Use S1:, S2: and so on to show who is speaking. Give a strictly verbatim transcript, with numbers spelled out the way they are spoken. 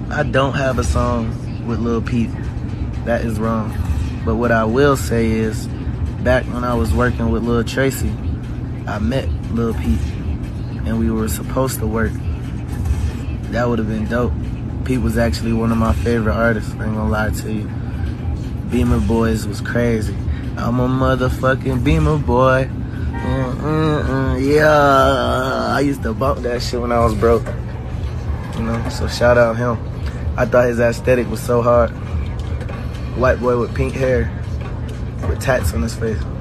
S1: I don't have a song with LiL Peep. That is wrong. But what I will say is, back when I was working with Lil Tracy, I met LiL Peep, and we were supposed to work. That would have been dope. Peep was actually one of my favorite artists, I ain't gonna lie to you. Beamer Boys was crazy. I'm a motherfucking Beamer boy. Mm -mm -mm, yeah, I used to bump that shit when I was broke. You know, so shout out him. I thought his aesthetic was so hard. White boy with pink hair, with tats on his face.